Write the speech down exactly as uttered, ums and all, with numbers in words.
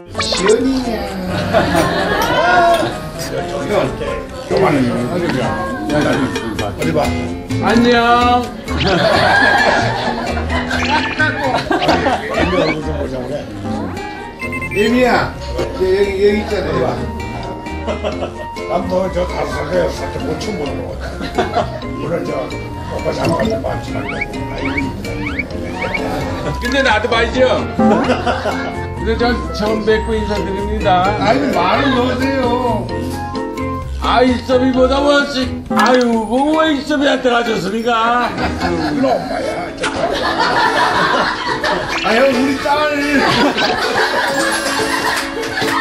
시연이냐. 요만해. 어디 봐. 안녕. 애미 얼굴 좀 보자 그래. 예미야, 여기 여기 있잖아. 난너 저 다섯 살 때 살짝 고쳐 보는 거 같아. 오늘 저 오빠 잡아가지고 많지 말고. 근데 나도 말이죠. 근데 전 처음 뵙고 인사드립니다. 아니 말을 넣으세요. 아이서비보다 훨씬 아유 그거 왜 이서비한테 가졌습니까? 이거 엄마야. 아 형 우리 딸.